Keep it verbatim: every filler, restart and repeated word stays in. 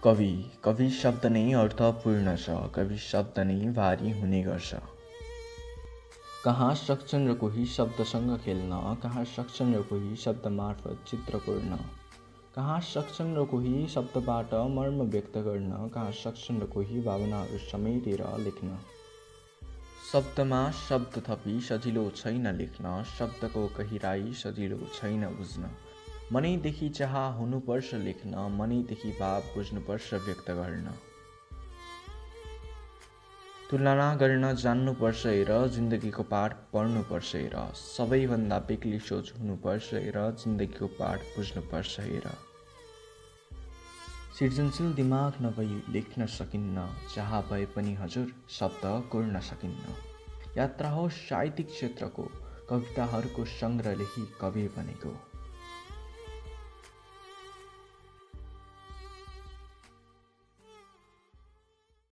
कवि कवि शब्द नै अर्थपूर्ण छ। कवि शब्द नै भारी हुने गर्छ। कहाँ सक्छन् र कोही शब्दसँग खेल्न, कहाँ सक्छन् र कोही शब्द मार्फत चित्र कोर्न, कहाँ सक्छन् र कोही शब्दबाट मर्म व्यक्त गर्न, कहाँ सक्छन् र कोही भावनाहरू समेटेर लेख्न। शब्दमा शब्द थपी सजिलो छैन लेख्न, शब्दको गहिराई सजिलो छैन बुझ्न। मनैदेखि चाह हुनुपर्छ लेख्न, मनैदेखि भाव बुझ्नुपर्छ व्यक्त गर्न। तुलना गर्न जान्नुपर्छ हेर, जिन्दगीको पाठ पढ्नुपर्छ हेर, सबैभन्दा बेग्ली सोच हुनुपर्छ हेर, जिन्दगीको पाठ बुझ्नुपर्छ हेर। सृजनशील दिमाग नभई लेख्न सकिन्न, चाह भए पनि हजुर शब्द कोर्न सकिन्न। यात्रा हो साहित्यिक क्षेत्रको, कविताहरूको सङ्ग्रह लेखी कवि बनेको।